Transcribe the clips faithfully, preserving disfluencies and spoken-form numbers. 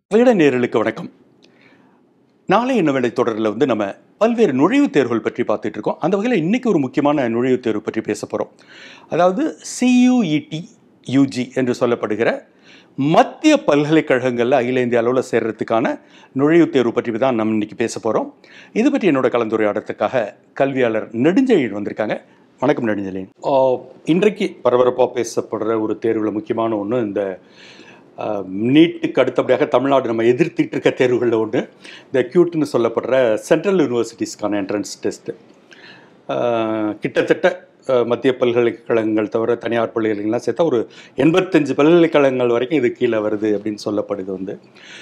விகட நேயர்களுக்கு வணக்கம். நாளை என்ன வேலை தொடரில் வந்து நம்ம பல்வேறு நுழைவுத் தேர்வுகள் பற்றி பார்த்துட்டு இருக்கோம். அந்த வகையில் இன்னைக்கு ஒரு முக்கியமான நுழைவுத் தேர்வு பற்றி பேச போகிறோம். அதாவது சியூஇடி யூஜி என்று சொல்லப்படுகிற மத்திய பல்கலைக்கழகங்களில் அகில இந்திய அளவில் சேர்றதுக்கான நுழைவுத் தேர்வு பற்றி தான் நம்ம இன்னைக்கு பேச போகிறோம். இது பற்றி என்னோட கலந்துரையாடத்துக்காக கல்வியாளர் நெடுஞ்செழியன் வந்திருக்காங்க. வணக்கம் நெடுஞ்செழியன். இன்றைக்கு பரபரப்பாக பேசப்படுற ஒரு தேர்வில் முக்கியமான ஒன்று இந்த நீட்டுக்கு அடுத்தபடியாக தமிழ்நாடு நம்ம எதிர்த்திட்டு இருக்க தேர்வுகளில் ஒன்று இந்த கியூட்னு சொல்லப்படுற சென்ட்ரல் யூனிவர்சிட்டிஸ்க்கான என்ட்ரன்ஸ் டெஸ்ட்டு. கிட்டத்தட்ட மத்திய பல்கலைக்கழகங்கள் தவிர தனியார் பல்கலைக்கழகங்கள்லாம் சேர்த்தா ஒரு எண்பத்தஞ்சு பல்கலைக்கழகங்கள் வரைக்கும் இது கீழே வருது அப்படின்னு சொல்லப்படுது. வந்து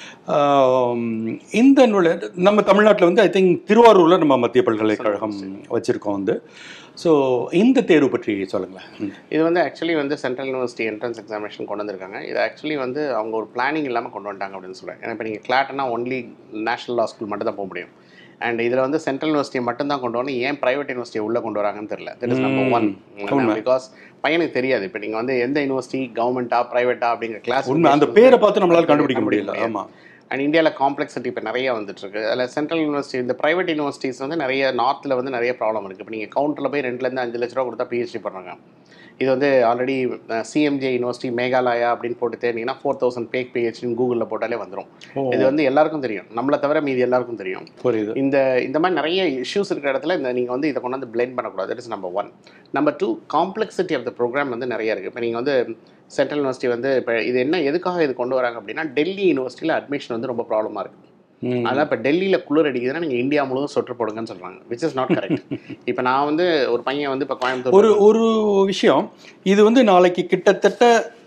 இந்த நுழை நம்ம தமிழ்நாட்டில் வந்து ஐ திங்க் திருவாரூரில் நம்ம மத்திய பல்கலைக்கழகம் வச்சுருக்கோம். வந்து ஸோ இந்த தேர்வு பற்றி சொல்லுங்களேன். இது வந்து ஆக்சுவலி வந்து சென்ட்ரல் யூனிவர்சிட்டி என்ட்ரன்ஸ் எக்ஸாமினேஷன் கொண்டு வந்திருக்காங்க. இது ஆக்சுவலி வந்து அவங்க ஒரு பிளானிங் இல்லாமல் கொண்டு வந்துட்டாங்க அப்படின்னு சொல்கிறேன். ஏன்னா இப்போ நீங்கள் கிளாட்னா ஒன்லி நேஷனல் லா ஸ்கூல் மட்டும் தான் போக முடியும். அண்ட் இதில் வந்து சென்ட்ரல் யூனிவர்சிட்டியை மட்டும் தான் கொண்டு வரணும். ஏன் ப்ரைவேட் யூனிவர்சிட்டியை உள்ளே கொண்டு வராங்கன்னு தெரியல. That is number one. Because பையனுக்கு தெரியாது இப்போ நீங்கள் வந்து எந்த யூனிவர்சிட்டி கவர்மெண்ட்டா ப்ரைவேட்டா அப்படிங்கிற கிளாஸ் அந்த பேரை பார்த்து நம்மளால் கண்டுபிடிக்க முடியல. ஆமாம். அண்ட் இந்தியாவில் காம்ப்ளெக்சிட்டி இப்போ நிறைய வந்துட்டுருக்கு. அதில் சென்ட்ரல் யூனிவர்சிட்டி இந்த ப்ரைவேட் யூனிவர்சிட்டிஸ் வந்து நிறைய நார்த்தில் வந்து நிறைய ப்ராப்ளம் இருக்குது. இப்போ நீங்கள் கவுண்டரில் போய் ரெண்டுலேருந்து அஞ்சு லட்ச ரூபா கொடுத்தா பிஹெச்டி பண்ணுறாங்க. இது வந்து ஆல்ரெடி சிஎம்ஜே யூனிவர்சிட்டி மேகாலயா அப்படின்னு போட்டு தேடிங்கன்னா ஃபோர் தௌசண்ட் பேக் பிஹெச்டின்னு கூகுளில் போட்டாலே வந்துடும். இது வந்து எல்லாருக்கும் தெரியும், நம்மளை தவிர மீதி எல்லாருக்கும் தெரியும். இந்த இந்த மாதிரி நிறைய இஷ்யூஸ் இருக்கிற இடத்துல இந்த நீங்கள் வந்து இதை கொண்டு வந்து பிளேம் பண்ணக்கூடாது. That is number one. Number two, complexity of the program வந்து நிறைய இருக்குது. இப்போ நீங்கள் வந்து சென்ட்ரல் யூனிவர்சிட்டி வந்து இப்போ இது என்ன எதுக்காக இது கொண்டு வராங்க அப்படின்னா டெல்லி யூனிவர்சிட்டியில் அட்மிஷன் வந்து ரொம்ப ப்ராப்ளமாக இருக்குது. அதனால் இப்போ டெல்லியில் குளிர் அடிக்குதுன்னா நீங்கள் இந்தியா முழுவதும் சொட்டு போடுங்கன்னு சொல்கிறாங்க. Which is not correct. இப்போ நான் வந்து ஒரு பையன் வந்து இப்போ கோயம்புத்தூர் ஒரு ஒரு விஷயம் இது வந்து நாளைக்கு கிட்டத்தட்ட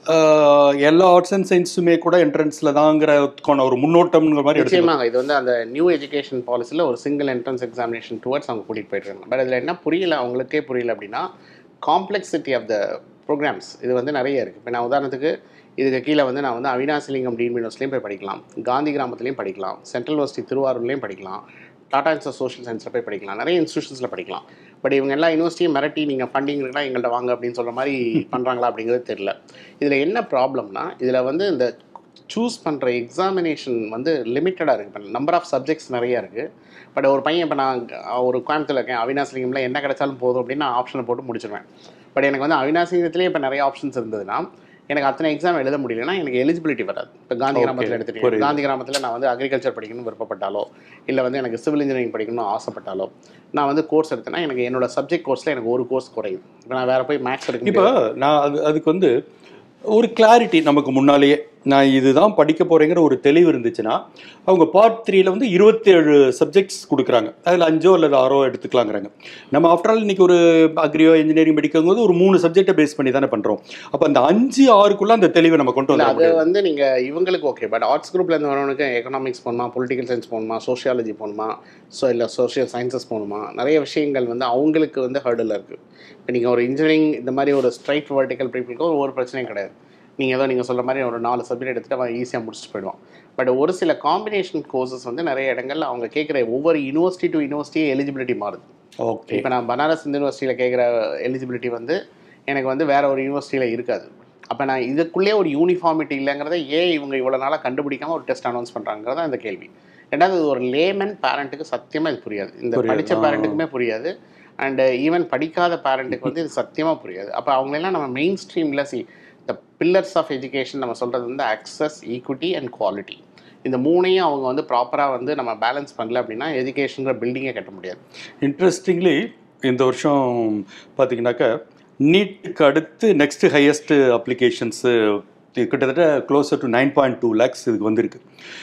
எல்லா ஆர்ட்ஸ் அண்ட் சயின்ஸுமே கூட என்ட்ரன்ஸில் தாங்கிறதுக்கான ஒரு முன்னோட்டம்ங்கிற மாதிரி நிச்சயமாக இது வந்து அந்த நியூ எஜுகேஷன் பாலிசியில் ஒரு சிங்கிள் என்ட்ரன்ஸ் எக்ஸாமினேஷன் டுவர்ட்ஸ் அவங்க கூட்டிகிட்டு போயிட்டுருக்காங்க. பட் அதில் என்ன புரியல, அவங்களுக்கே புரியல அப்படின்னா காம்ப்ளெக்சிட்டி ஆஃப் த ப்ரோக்ராம்ஸ் இது வந்து நிறைய இருக்குது. இப்போ நான் உதாரணத்துக்கு இதுக்கு கீழே வந்து நான் வந்து அவினாசிலிங்கம் டீன் யூனிவர்சிட்டிலையும் போய் படிக்கலாம், காந்தி கிராமத்துலேயும் படிக்கலாம், சென்ட்ரல் யூனிவர்சிட்டி திருவாரூர்லேயும் படிக்கலாம், டாடா இன்ஸ்டியூட் சோஷியல் சயின்ஸில் போய் படிக்கலாம், நிறைய இன்ஸ்டியூஷன்ஸில் படிக்கலாம். பட் இவங்க எல்லா யூனிவர்சிட்டியும் மிரட்டி நீங்கள் ஃபண்டிங் இருக்குன்னா எங்கள்கிட்ட வாங்க அப்படின்னு சொல்கிற மாதிரி பண்ணுறாங்களா அப்படிங்கிறது தெரியல. இதில் என்ன ப்ராப்ளம்னா இதில் வந்து இந்த சூஸ் பண்ணுற எக்ஸாமினேஷன் வந்து லிமிட்டடாக இருக்குது. இப்போ நம்பர் ஆஃப் சப்ஜெக்ட்ஸ் நிறையா இருக்குது. பட் ஒரு பையன் இப்போ நான் ஒரு கோயம்புத்தூரில் இருக்கேன், அவினாசிலிங்கமில் என்ன கிடைச்சாலும் போதும் அப்படின்னு நான் ஆப்ஷனை போட்டு முடிச்சிடுவேன். பட் எனக்கு வந்து அவினாசிலிங்கத்திலே இப்போ நிறைய ஆப்ஷன்ஸ் இருந்ததுன்னா எனக்கு அத்தனை எக்ஸாம் எழுத முடியலன்னா எனக்கு எலிஜிபிலிட்டி வராது. இப்போ காந்தி கிராமத்தில் எடுத்துகிட்டு காந்தி கிராமத்தில் நான் வந்து அக்ரிகல்ச்சர் படிக்கணும்னு விருப்பப்பட்டாலோ இல்லை வந்து எனக்கு சிவில் இன்ஜினியரிங் படிக்கணும்னு ஆசைப்பட்டாலோ நான் வந்து கோர்ஸ் எடுத்தேன்னா எனக்கு என்னோட சப்ஜெக்ட் கோர்ஸில் எனக்கு ஒரு கோர்ஸ் குறையுது. இப்போ நான் வேறு போய் மேக்ஸ் எடுக்க இப்போ நான் அது அதுக்கு வந்து ஒரு கிளாரிட்டி நமக்கு முன்னாலேயே நான் இதுதான் படிக்க போகிறேங்கிற ஒரு தெளிவு இருந்துச்சுன்னா அவங்க பார்ட் த்ரீல வந்து இருபத்தேழு சப்ஜெக்ட்ஸ் கொடுக்குறாங்க. அதில் அஞ்சோ அல்லது ஆறோ எடுத்துக்கலாங்கிறாங்க. நம்ம ஆஃப்டர் ஆல் இன்றைக்கி ஒரு அக்ரியோ இன்ஜினியரிங் படிக்கும்போது ஒரு மூணு சப்ஜெக்டை பேஸ் பண்ணி தானே பண்ணுறோம். அப்போ அந்த அஞ்சு ஆறுக்குள்ளே அந்த தெளிவை நம்ம கொண்டு வந்து அது வந்து நீங்கள் இவங்களுக்கு ஓகே. பட் ஆர்ட்ஸ் குரூப்லேருந்து வரவனுக்கு எக்கனாமிக்ஸ் போகணுமா, பொலிட்டிக்கல் சயின்ஸ் போகணுமா, சோஷியாலஜி போகணுமா, ஸோ இல்லை சோஷியல் சயின்சஸ் போகணுமா, நிறைய விஷயங்கள் வந்து அவங்களுக்கு வந்து ஹர்டில் இருக்குது. இப்போ நீங்கள் ஒரு இன்ஜினியரிங் இந்த மாதிரி ஒரு ஸ்ட்ரைட் வெர்டிக்கல் பீப்புளுக்கு ஒரு பிரச்சனையும் கிடையாது. நீங்கள் ஏதோ நீங்கள் சொல்கிற மாதிரி ஒரு நாலு சப்ஜெக்ட் எடுத்துகிட்டு அவன் ஈஸியாக முடிச்சுட்டு போயிடுவான். பட் ஒரு சில காம்பினேஷன் கோர்சஸ் வந்து நிறைய இடங்களில் அவங்க கேட்குற ஒவ்வொரு யூனிவர்சிட்டி டு யூனிவர்சிட்டியே எலிஜிபிலிட்டி மாறுது. ஓகே. இப்போ நான் பனாரஸ் யூனிவர்சிட்டியில் கேட்குற எலிஜிபிலிட்டி வந்து எனக்கு வந்து வேறு ஒரு யூனிவர்சிட்டியில் இருக்காது. அப்போ நான் இதுக்குள்ளே ஒரு யூனிஃபார்மிட்டி இல்லைங்கிறத ஏன் இவங்க இவ்வளோ நாளாக கண்டுபிடிக்காமல் ஒரு டெஸ்ட் அனௌன்ஸ் பண்ணுறாங்கிறதா இந்த கேள்வி. ரெண்டாவது ஒரு லேமன் பேரண்ட்டுக்கு சத்தியமாக இது புரியாது. இந்த படித்த பேரண்ட்டுக்குமே புரியாது. அண்ட் ஈவன் படிக்காத பேரண்ட்டுக்கு வந்து இது சத்தியமாக புரியாது. அப்போ அவங்களெல்லாம் நம்ம மெயின் ஸ்ட்ரீமில் see the pillars of education நம்ம சொல்கிறது வந்து அக்சஸ், ஈக்விட்டி அண்ட் குவாலிட்டி. இந்த மூணையும் அவங்க வந்து ப்ராப்பராக வந்து நம்ம பேலன்ஸ் பண்ணல அப்படின்னா எஜுகேஷனுங்கிற பில்டிங்கே கட்ட முடியாது. இன்ட்ரெஸ்டிங்லி இந்த வருஷம் பார்த்தீங்கன்னாக்கா நீட்டுக்கு அடுத்து நெக்ஸ்ட்டு ஹையஸ்ட்டு அப்ளிகேஷன்ஸு கிட்டத்தட்ட closer to nine point two lakhs இதுக்கு வந்திருக்கு.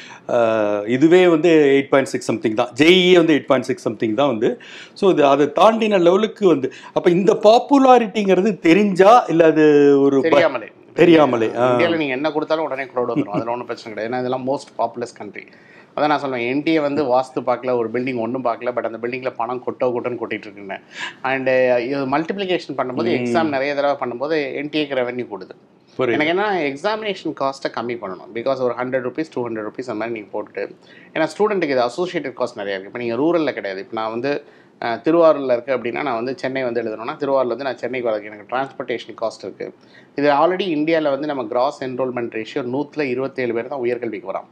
இதுவே வந்து எயிட் பாயிண்ட் சிக்ஸ் சம்திங் தான். ஜேஇஏ வந்து எயிட் பாயிண்ட் சிக்ஸ் சம்திங் தான் வந்து. ஸோ இது அதை தாண்டின லெவலுக்கு வந்து அப்போ இந்த பாப்புலாரிட்டிங்கிறது தெரிஞ்சா இல்லை அது ஒரு தெரியாமலே தெரியாமலே இந்தியாவில் நீங்கள் என்ன கொடுத்தாலும் உடனே க்ரௌட் வந்துடும். அதில் ஒன்றும் பிரச்சனை கிடையாது. ஏன்னா இதெல்லாம் மோஸ்ட் பாப்புலஸ் கண்ட்ரி. அதான் நான் சொல்லுவேன், என்டிஏ வந்து வாஸ்து பார்க்கல, ஒரு பில்டிங் ஒன்றும் பார்க்கல, பட் அந்த பில்டிங்கில் பணம் கொட்டோ கொட்டோன்னு கொட்டிகிட்டு இருக்குங்க. அண்டு இது மல்டிப்ளிகேஷன் பண்ணும்போது எக்ஸாம் நிறைய தடவை பண்ணும்போது என்டிஏக்கு ரெவன்யூ கொடுது. எனக்கு என்ன எக்ஸாமினேஷன் காஸ்ட்டை கம்மி பண்ணணும். பிகாஸ் ஒரு hundred rupees two hundred rupees அந்த மாதிரி நீங்கள் போட்டுட்டு, ஏன்னா ஸ்டூடெண்ட்டுக்கு இது அசோசியேட்டட் காஸ்ட் நிறையா இருக்குது. இப்போ நீங்கள் ரூரலில் கிடையாது. இப்போ நான் வந்து திருவாரூரில் இருக்குது அப்படின்னா நான் வந்து சென்னை வந்து எழுதணும்னா திருவாரூரில் வந்து நான் சென்னைக்கு வரதுக்கு எனக்கு டிரான்ஸ்போர்ட்டேஷன் காஸ்ட் இருக்குது. இது ஆல்ரெடி இந்தியாவில் வந்து நம்ம கிராஸ் என்ரோல்மெண்ட் ரேஷியோ நூற்றில் இருபத்தேழு பேர் தான் உயர்கல்விக்கு வரோம்.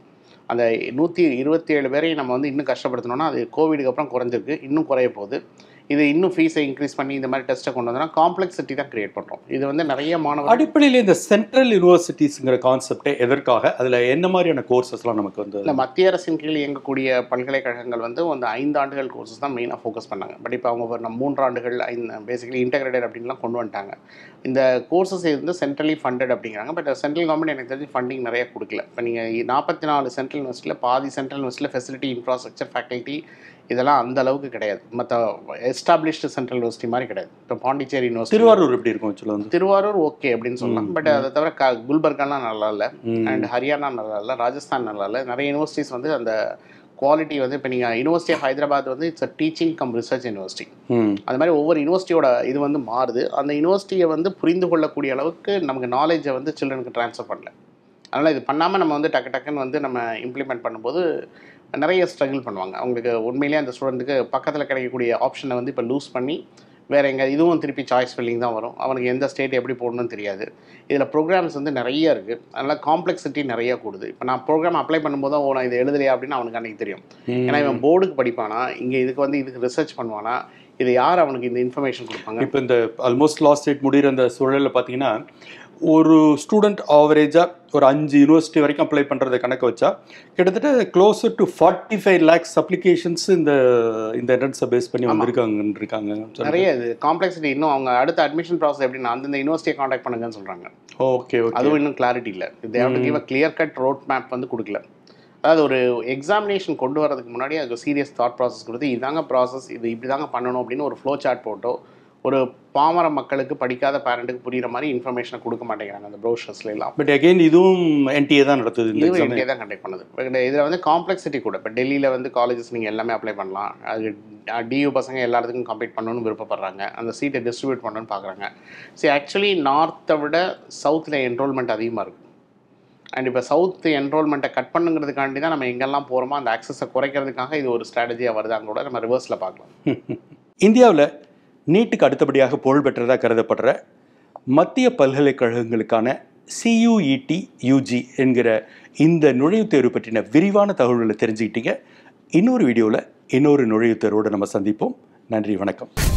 அந்த நூற்றி இருபத்தி ஏழு பேரையும் நம்ம வந்து இன்னும் கஷ்டப்படுத்தணும்னா அது கோவிடுக்கு அப்புறம் குறைஞ்சிருக்கு, இன்னும் குறைய போகுது. இது இன்னும் ஃபீஸை இன்க்ரீஸ் பண்ணி இந்த மாதிரி டெஸ்ட்டை கொண்டு வந்தோம்னா காம்ப்ளெக்சிட்டி தான் கிரியேட் பண்ணுறோம். இது வந்து நிறைய மாணவர்கள் அடிப்படையில் இந்த சென்ட்ரல் யூனிவர்சிட்டிஸ்ங்கிற கான்செப்டே எதற்காக, அதில் என்ன மாதிரியான கோர்சஸ்லாம் நமக்கு வந்து இல்லை மத்திய அரசின் கீழ் இயங்கக்கூடிய பல்கலைக்கழகங்கள் வந்து வந்து ஐந்து ஆண்டுகள் கோர்சஸ் தான் மெயினாக ஃபோக்கஸ் பண்ணாங்க. பட் இப்போ அவங்க ஒரு நம்ம மூன்று ஆண்டுகள் ஐந்து பேசிக்கலி இன்டெகிரேட்டட் அப்படின்லாம் கொண்டு வந்துட்டாங்க. இந்த கோர்சஸ் வந்து சென்ட்ரலி ஃபண்டட் அப்படிங்கிறாங்க. பட் சென்ட்ரல் கவர்மெண்ட் எனக்கு தெரிஞ்சு ஃபண்டிங் நிறைய கொடுக்கல. இப்போ நீங்கள் நாற்பத்தி நாலு சென்ட்ரல் யூனிவர்சிட்டியில் பாதி சென்ட்ரல் யூனிவர்சிட்டியில் ஃபெசிலிட்டி, இன்ஃப்ராஸ்ட்ரக்சர், ஃபேக்கல்ட்டி இதெல்லாம் அந்த அளவுக்கு கிடையாது. மற்ற எஸ்டாப்ளிஷ்டு சென்ட்ரல் யூனிவர்சிட்டி மாதிரி கிடையாது. இப்போ பாண்டிச்சேரி யூனிவர்சிட்டி, திருவாரூர் எப்படி இருக்கும் சொல்லுவாங்க? திருவாரூர் ஓகே அப்படின்னு சொல்லலாம். பட் அதை தவிர க குல்பர்காலாம் நல்லா இல்லை, அண்ட் ஹரியானா நல்லா இல்லை, ராஜஸ்தான் நல்லா இல்லை. நிறைய யூனிவர்சிட்டிஸ் வந்து அந்த குவாலிட்டி வந்து இப்போ நீங்கள் யூனிவர்சிட்டி ஆஃப் ஹைதராபாத் வந்து it's a teaching cum research university. அது மாதிரி ஒவ்வொரு யூனிவர்சிட்டியோட இது வந்து மாறுது. அந்த யூனிவர்சிட்டியை வந்து புரிந்து கொள்ளக்கூடிய அளவுக்கு நமக்கு நாலேஜை வந்து சில்ட்ரனுக்கு ட்ரான்ஸ்ஃபர் பண்ணல. அதனால் இது பண்ணாமல் நம்ம வந்து டக்கு டக்குன்னு வந்து நம்ம இம்ப்ளிமெண்ட் பண்ணும்போது நிறைய ஸ்ட்ரகிள் பண்ணுவாங்க. அவங்களுக்கு உண்மையிலேயே அந்த ஸ்டூடெண்ட்டுக்கு பக்கத்தில் கிடைக்கக்கூடிய ஆப்ஷனை வந்து இப்போ லூஸ் பண்ணி வேறு எங்கே இதுவும் திருப்பி சாய்ஸ் ஃபில்லிங் தான் வரும். அவனுக்கு எந்த ஸ்டேட் எப்படி போடணும்னு தெரியாது. இதில் ப்ரோக்ராம்ஸ் வந்து நிறைய இருக்குது. அதனால் காம்ப்ளெக்சிட்டி நிறைய கூடுது. இப்போ நான் ப்ரோக்ராம் அப்ளை பண்ணும்போது தான் ஓ நான் இதை எழுதலையா அப்படின்னு அவனுக்கு அன்றைக்கி தெரியும். ஏன்னா இவன் போர்டுக்கு படிப்பானா, இங்கே இதுக்கு வந்து இதுக்கு ரிசர்ச் பண்ணுவானா, இது யார் அவனுக்கு இந்த இன்ஃபர்மேஷன் கொடுப்பாங்க? இப்போ இந்த ஆல்மோஸ்ட் லாஸ்ட் டேட் முடிகிற அந்த சூழலில் பார்த்தீங்கன்னா ஒரு ஸ்டூடெண்ட் ஆவரேஜாக ஒரு அஞ்சு யூனிவர்சிட்டி வரைக்கும் அப்ளை பண்ணுறதை கணக்கு வச்சா கிட்டத்தட்ட closer to forty five lakhs applications இந்த இந்த என்ட்ரன்ஸை பேஸ் பண்ணி வந்திருக்காங்கன்னு இருக்காங்க. நிறைய இது காம்ப்ளெக்சிட்டி. இன்னும் அவங்க அடுத்த அட்மிஷன் ப்ராசஸ் எப்படின்னா அந்தந்த யூனிவர்சிட்டியை காண்டாக்ட் பண்ணுங்கன்னு சொல்கிறாங்க. ஓகே ஓகே அதுவும் இன்னும் கிளாரிட்டி இல்லை. They have to give a clear cut road map வந்து கொடுக்கல. அதாவது ஒரு எக்ஸாமினேஷன் கொண்டு வரதுக்கு முன்னாடி அதுக்கு சீரியஸ் தாட் ப்ராசஸ் கொடுத்து இதாங்க ப்ராசஸ், இது இப்படி தாங்க பண்ணணும் அப்படின்னு ஒரு ஃப்ளோ சார்ட் போட்டோ ஒரு பாமர மக்களுக்கு படிக்காத பேரண்ட்டுக்கு புரியுற மாதிரி இன்ஃபர்மேஷனை கொடுக்க மாட்டேங்கிறாங்க அந்த ப்ரோஷர்ஸ்ல எல்லாம். பட் அகெயின் இதுவும் என்டிஏ தான் நடத்துது, இதுவும் என்டிஏ தான் கண்டக்ட் பண்ணுது. இதில் வந்து காம்ப்ளெக்சிட்டி கூட. இப்போ டெல்லியில் வந்து காலேஜஸ் நீங்கள் எல்லாமே அப்ளை பண்ணலாம், அது டியூ பசங்க எல்லாத்துக்கும் கம்ப்ளீட் பண்ணணும்னு விருப்பப்படுறாங்க, அந்த சீட்டை டிஸ்ட்ரிபியூட் பண்ணணும்னு பார்க்குறாங்க. சரி, ஆக்சுவலி நார்த்தை விட சவுத்தில் என்ரோல்மெண்ட் அதிகமாக இருக்குது. அண்ட் இப்போ சவுத் என்ரோல்மெண்ட்டை கட் பண்ணுங்கிறதுக்காண்டி தான் நம்ம எங்கெல்லாம் போகிறோமோ அந்த ஆக்சஸை குறைக்கிறதுக்காக இது ஒரு ஸ்ட்ராட்டஜியாக வருதாங்க கூட நம்ம ரிவர்ஸில் பார்க்கலாம். இந்தியாவில் நீட்டுக்கு அடுத்தபடியாக புகழ் பெற்றதாக கருதப்படுற மத்திய பல்கலைக்கழகங்களுக்கான சியூஇடி யூஜி என்கிற இந்த நுழைவுத் தேர்வு பற்றின விரிவான தகவல்களை தெரிஞ்சுக்கிட்டீங்க. இன்னொரு வீடியோவில் இன்னொரு நுழைவுத் தேர்வோடு நம்ம சந்திப்போம். நன்றி, வணக்கம்.